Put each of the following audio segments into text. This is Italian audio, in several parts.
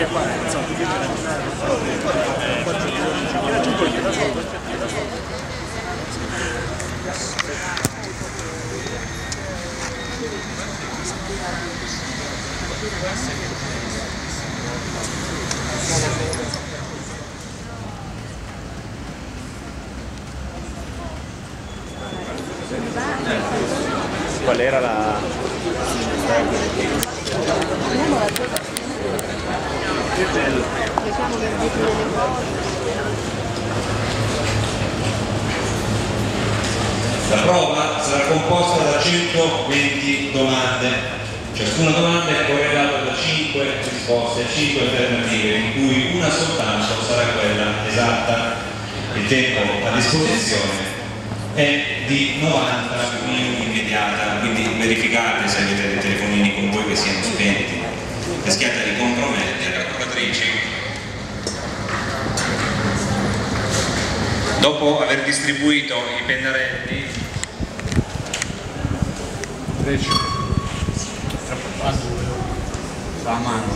perché qua insomma tu vieni a qual era la... La prova sarà composta da 120 domande, ciascuna domanda è corredata da 5 risposte, 5 alternative, di cui una soltanto sarà quella esatta. Il tempo a disposizione è di 90 minuti immediata, quindi verificate se avete dei telefonini con voi che siano spenti, rischiate di compromettere le calcolatrici. Dopo aver distribuito i pennarelli, la mano.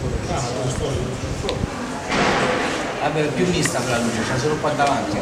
Vabbè, più mista la luce, c'è solo qua davanti.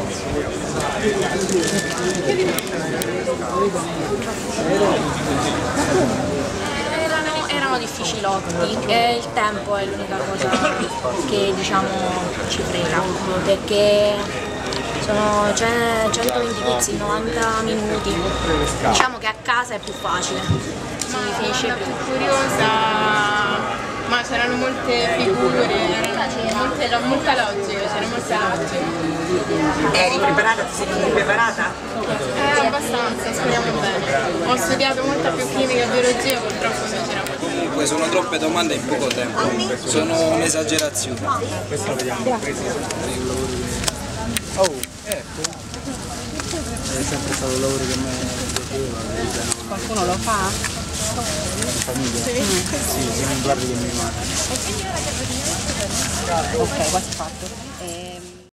Erano difficilotti e il tempo è l'unica cosa che diciamo ci frega, perché c'è 120 pizzi in 90 minuti, diciamo che a casa è più facile, si finisce più. Curiosa, ma c'erano molte figure, molta logica, c'era molta logica. Eri preparata? Ti senti preparata? Abbastanza, speriamo bene. Ho studiato molta più chimica e biologia, purtroppo non c'era molto. Comunque sono troppe domande in poco tempo, sono un'esagerazione. Questo lo vediamo. Oh, ecco. È sempre stato un lavoro che mi piaceva. Qualcuno lo fa? In famiglia? Sì, sono in guardia che mi manca. Ok, quasi fatto.